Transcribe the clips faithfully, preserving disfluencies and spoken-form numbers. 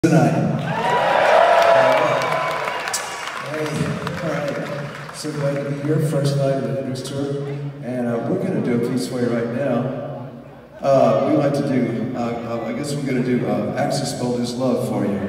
Tonight. Hey, all right. So glad to be here. First night of the Hendrix tour, and uh, we're going to do a piece for you right now. Uh, we like to do. Uh, uh, I guess we're going to do uh, "Axis Boulder's Love" for you.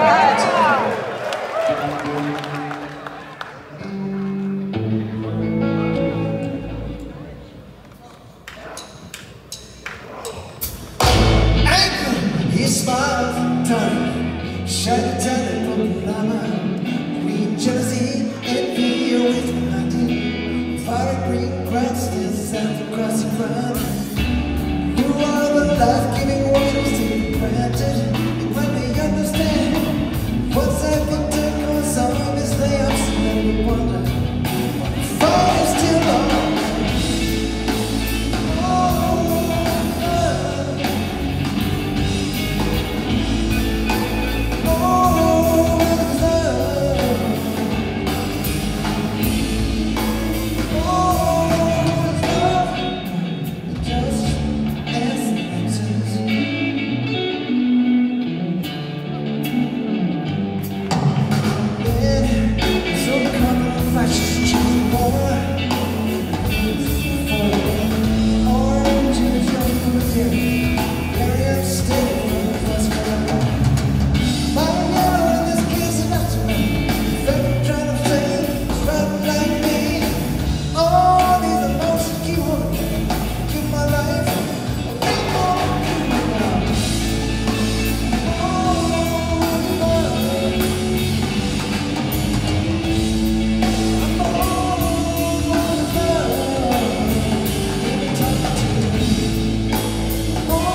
He smiles, darling, shiny talent, llama, green jersey, envy, always behind fire green grass, still south across the ground. Who are the life-giving waters taken granted? And when they understand what's happened to cause all this layoffs, and they wonder, fire is still on.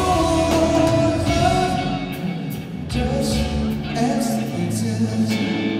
Just as it is.